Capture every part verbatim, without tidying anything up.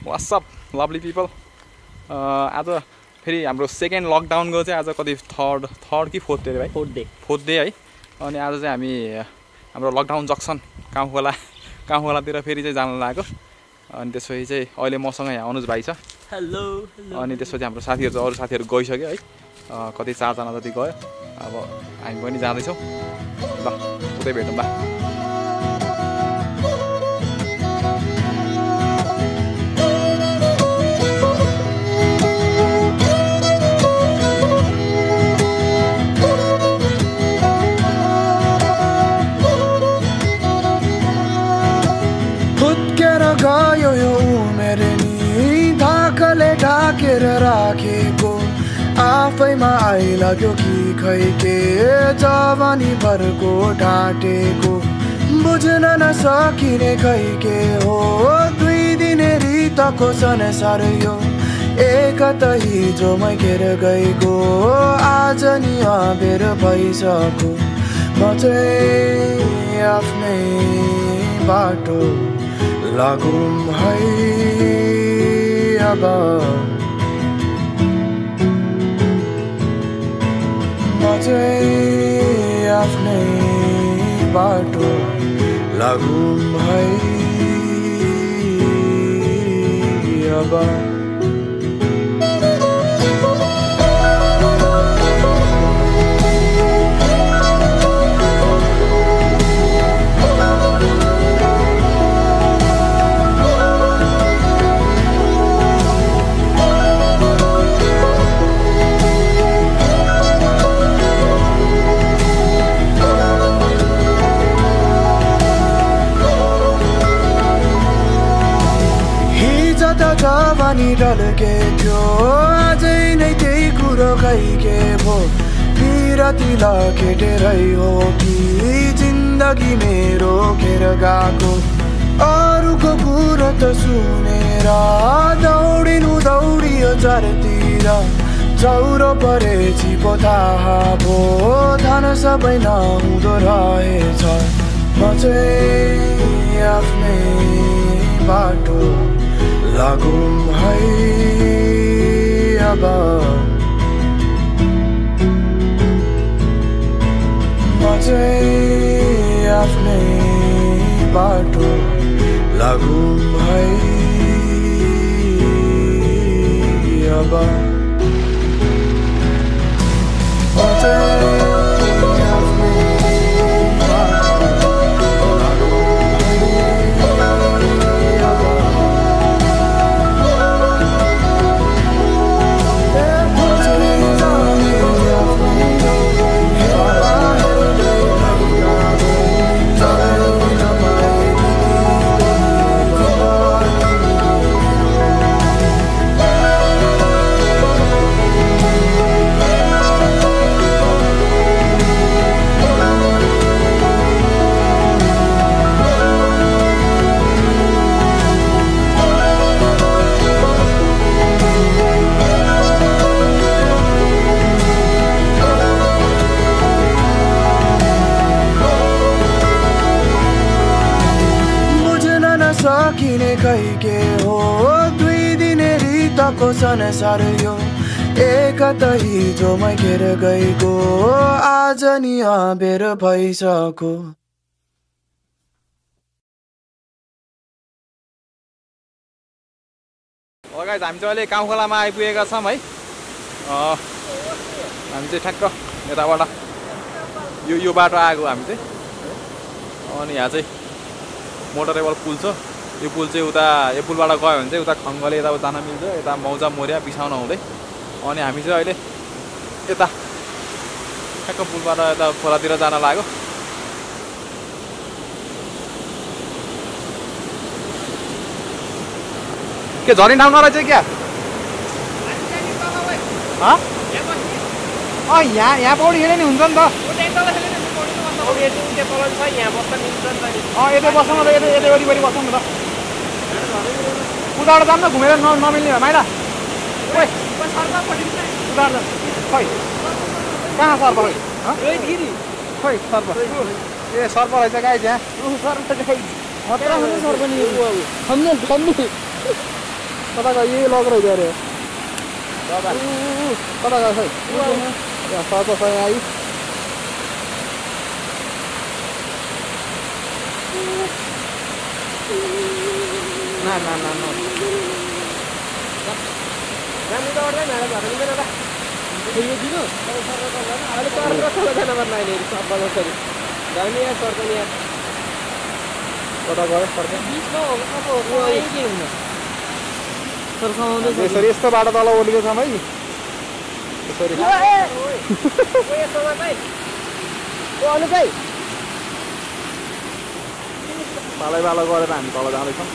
What's up, lovely people? आज फेरि हाम्रो सेकेन्ड लकडाउनको चाहिँ आज कति थर्ड थर्ड कि फोर्थ डे भाइ फोर्थ डे फोर्थ डे है अनि आज चाहिँ हामी हाम्रो लकडाउन जक्सन काउखोला काउखोलातिर फेरि चाहिँ जान लागेको अनि त्यसपछि चाहिँ अहिले मसँग यहाँ अनुज भाइ छ हेलो अनि त्यसपछि हाम्रो साथीहरू चाहिँ अरू साथीहरू गइसक्यो है कति चारजना जति गयो अब हामी पनि जाँदैछौँ ल उतै भेटौँ ल फुटकेरा गायो यो उमेर नि ढाकले ढाकेर राखेको आफैमा आइलाग्यो कि खै के जवानी भरको ढाँटेको बुझ्न नसकिने खै के हो दुई दिने रितको संसार यो एक त हिजो मै घेर गएको आज नि अबेर भइसक्यो म चाहिँ आफ्नै बाटो लागौँ है अब म चाहिँ आफ्नै बाटो लागौँ है अब जवानी ढल्के थियो अझै नै त्यही कुरो खैके भो पिरती लखेटेरै हो कि जिन्दगी मेरो घेर गएको अरूको कुरो त सुनेर दौडिनु दौडियो चारतिर चौरो परेछि पो थाहा भो थाहा सबै नहुँदो रहेछ म चाहिँ आफ्नै बाटो लागौँ है अब म चाहिँ आफ्नै बाटो लागौँ है अब म चाहिँ खै के हो दुई दिने रितको संसार यो एक त हिजो मै घेर गएको आज नि अबेर भइसक्यो गाइज हामी चाहिँ अहिले काउखोलामा आइपुगेका छौँ है हामी चाहिँ ठ्याक्क यताबाट यो यो बाटो आएको हामी चाहिँ अनि यहाँ चाहिँ मोटरेबल पुल छ यो पुल चाहिँ उता यो पुलबाट गयो भने चाहिँ उता खङ्गले यता जान मिल्छ यता मौजा मोरिया बिसाउन हुँदै अनि हामी चाहिँ अहिले यता ठ्याक्क पुलबाट यता खोलातिर जान लाग्यो के झरी ठाउँ नरहेछ क्या अँ यहाँ यहाँ पौडी खेले नि हुन्छ नि त अँ यतै बस्नु त यतै यतै वरिपरि बस्नु नि त उताबाट जाऊँ न घुमेर न नमिल्ने भयो माइला खोइ उताबाट खै कहाँ सर्प खै सर्प ए सर्प रहेछ गाई त्यहाँ सर्प सर्प नि कता गयो यही लग रह्यो अरे कता गयो खै यहाँ सर्च छ यहाँ आई ना ना ना ना जाने त गर्दैन हैन भएर दिदैन त यो दिनु अहिले तर रखला जान मन लाग्ने सब बजाउँछ जाने या सर्कन या कता गयो सर्कन बीचमा हो अब हो आइ के हुन सर्काउँदै यसरी यस्तो बाटो तल ओलीको छ है यसरी ओए ओए यसमा चाहिँ ओ अनु चाहिँ पालै पालो गरेर हामी तल जाँदैछौँ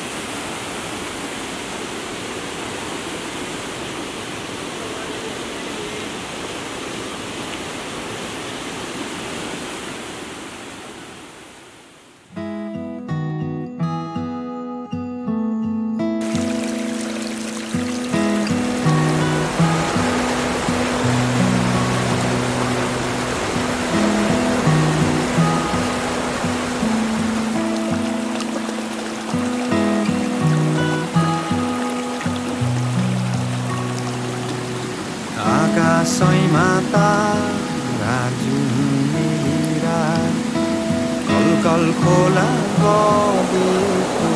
आकाशैमा तारा जुमेरा कलकल खोला बगेको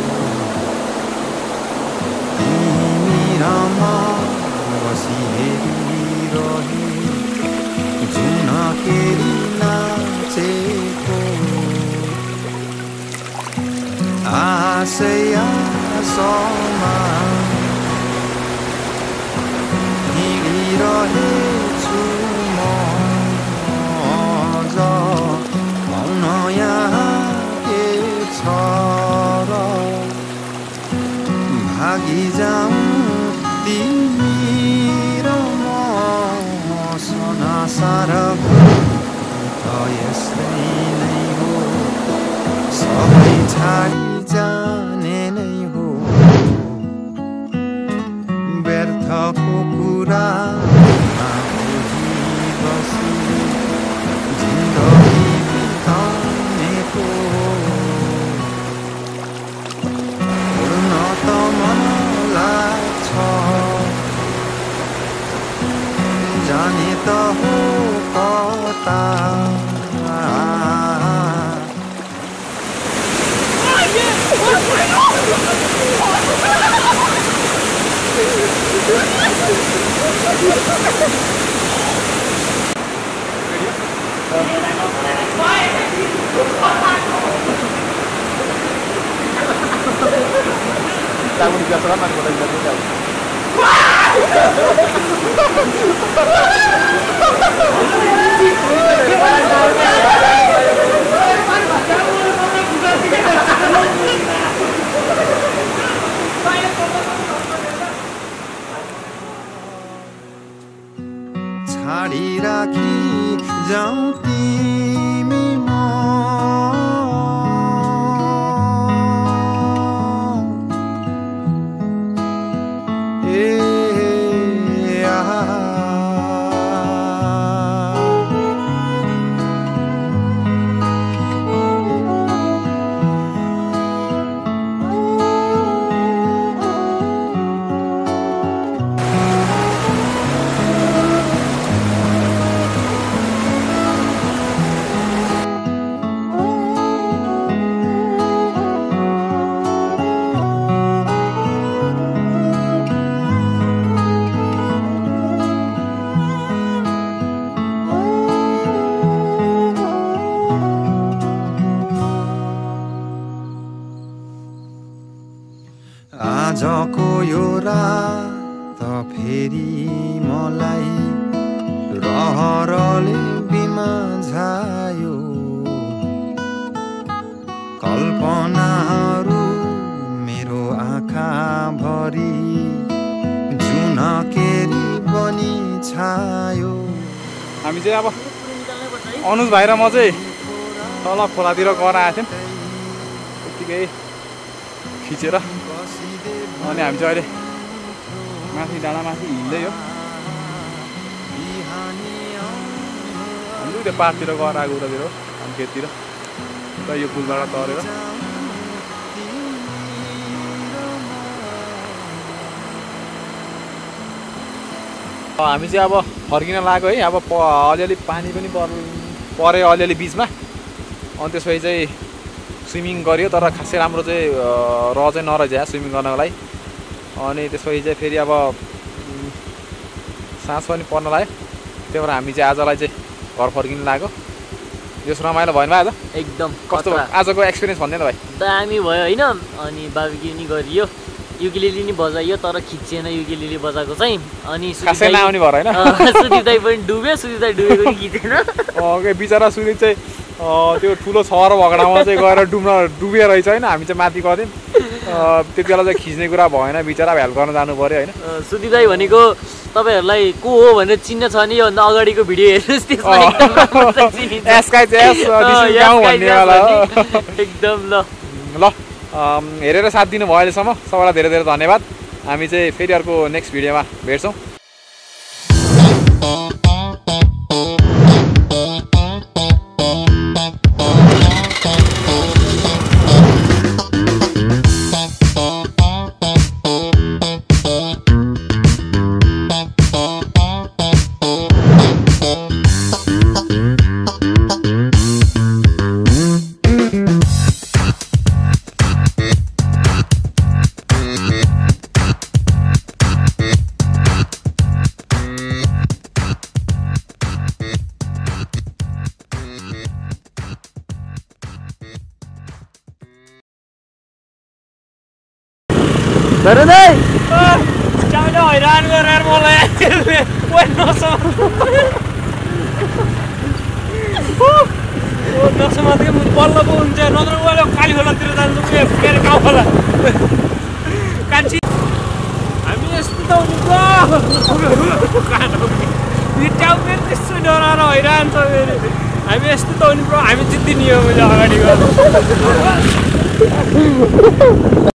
तिमी र म बसी हेरिरहे जुनकेरी नाचेको आशै आशमा रहेछु म अझ आउन यहाँ के छ र भागी जाऊँ तिमी र म संसार त यस्तै नै हो सबै छाडी जाने नै हो व्यर्थको कुरा बसी जिन्दगी बिताउनेको उड्न त मन लाग्छ जाने त हो कता Tahu di biasa mana kalau kita tidak. छाडी राखी जाऊँ तिमी म आजको यो रात फेरि मलाई रहरले बिमाझायो कल्पनाहरू मेरो आँखा भरि जुनकेरी बनी छायो हामी चाहिँ अब अनुज भाइ र म चाहिँ तल खोलातिर गएर आएको थियौँ त्यतिकै खिचेर अनि हामी चाहिँ अहिले माथि डाँडा माथि हिँड्दै हो हामी त्यो पारतिर गएर आएको उतातिर हो हामी खेततिर र यो पुलबाट तरेर हामी चाहिँ अब फर्किन लाग्यो है। अब अलिअलि पानी पनि पर पऱ्यो अलिअलि बिचमा, अनि त्यसपछि चाहिँ स्विमिङ गऱ्यो, तर खासै राम्रो चाहिँ र चाहिँ नरहेछ स्विमिङ गर्नको लागि। अनि त्यसपछि चाहिँ फेरि अब साँझ पनि पर्न लाग्यो, त्यही भएर हामी चाहिँ आजलाई चाहिँ घर फर्किन लाग्यो। यो रमाइलो भएन भाइ? एकदम कस्तो आजको एक्सपिरियन्स भन्दैन भाइ? दामी भयो होइन। अनि बार्बिक्यू नि गरियो, युकेलेली नि बजाइयो, तर खिचेन युकेलेली बजाएको चाहिँ। अनि खासै नआउने भएर होइन, सुदीप दाइ पनि डुब्यो, सुदीप दाइ डुबेको नि खिचेन। ओके, बिचरा सुदीप चाहिँ त्यो ठुलो छर भगडामा चाहिँ गएर डुब्न डुबे रहेछ होइन। हामी चाहिँ माथि गथ्यौँ, त्यति बेला चाहिँ खिच्ने कुरा भएन, बिचरा हेल्प गर्न जानु पऱ्यो होइन। सुदीप दाइ भनेको तपाईँहरूलाई को हो भनेर चिन्न छ नि, योभन्दा अगाडिको भिडियो हेर्नुहोस्, त्यसमा एकदम ल ल हेरेर साथ दिनुभयो अहिलेसम्म, सबैलाई धेरै धेरै धन्यवाद। हामी चाहिँ फेरि अर्को नेक्स्ट भिडियोमा भेट्छौँ। हैरान गरेर मलाई नसमातेको बल्ल पो हुन्छ, नत्र उहिले काली खोलातिर जान्छ, के अरे गाउँ खोला कान्छी। हामी यस्तो त टाउको त्यस्तो डराएर हैरान छ फेरि। हामी यस्तो त हुनु, हामी जित्दिने हो मैले अगाडि गएर।